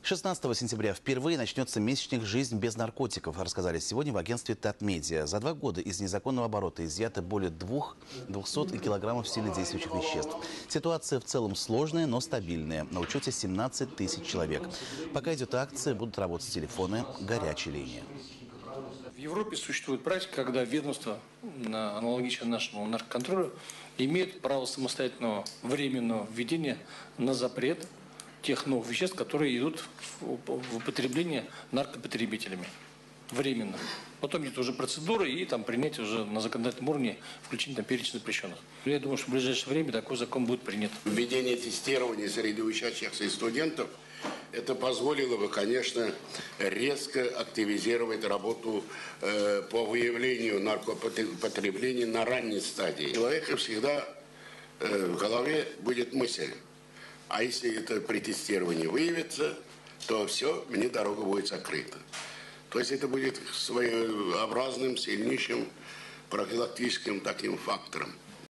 16 сентября впервые начнется месячник «Жизнь без наркотиков», рассказали сегодня в агентстве Татмедиа. За 2 года из незаконного оборота изъято более 200 килограммов сильнодействующих веществ. Ситуация в целом сложная, но стабильная. На учете 17 тысяч человек. Пока идет акция, будут работать телефоны горячей линии. В Европе существует практика, когда ведомство, аналогично нашему наркоконтролю, имеет право самостоятельного временного введения на запрет тех новых веществ, которые идут в употребление наркопотребителями. Временно. Потом идет уже процедура и там принятие уже на законодательном уровне включения там перечня запрещенных. Я думаю, что в ближайшее время такой закон будет принят. Введение тестирования среди учащихся и студентов, это позволило бы, конечно, резко активизировать работу по выявлению наркопотребления на ранней стадии. У человека всегда в голове будет мысль, а если это при тестировании выявится, то все, мне дорога будет закрыта. То есть это будет своеобразным, сильнейшим профилактическим таким фактором.